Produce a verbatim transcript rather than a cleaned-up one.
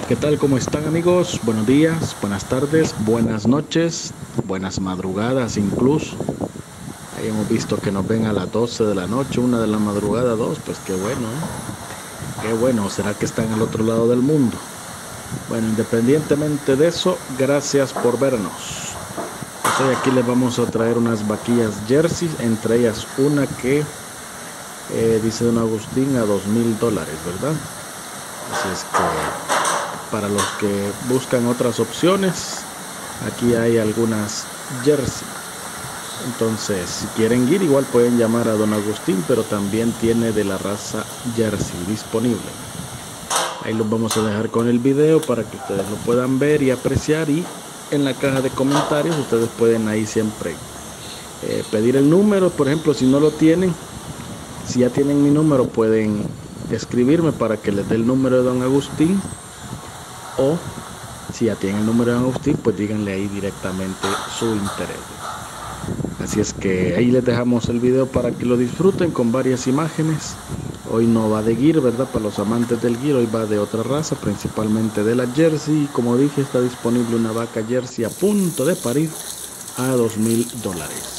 ¿Qué tal? ¿Cómo están, amigos? Buenos días, buenas tardes, buenas noches, buenas madrugadas incluso. Ahí hemos visto que nos ven a las doce de la noche, una de la madrugada, dos, pues qué bueno, ¿eh? Qué bueno, ¿será que están al otro lado del mundo? Bueno, independientemente de eso, gracias por vernos. Pues hoy aquí les vamos a traer unas vaquillas jersey, entre ellas una que eh, dice Don Agustín a dos mil dólares, ¿verdad? Así es que para los que buscan otras opciones, aquí hay algunas jersey. Entonces, si quieren ir, igual pueden llamar a Don Agustín, pero también tiene de la raza jersey disponible. Ahí los vamos a dejar con el video para que ustedes lo puedan ver y apreciar, y en la caja de comentarios ustedes pueden ahí siempre eh, pedir el número. Por ejemplo, si no lo tienen, si ya tienen mi número, pueden escribirme para que les dé el número de Don Agustín, o si ya tienen el número de Don Agustín, pues díganle ahí directamente su interés. Así es que ahí les dejamos el video para que lo disfruten con varias imágenes. Hoy no va de Gyr, ¿verdad? Para los amantes del Gyr, hoy va de otra raza, principalmente de la jersey. Y como dije, está disponible una vaca jersey a punto de parir a dos mil dólares.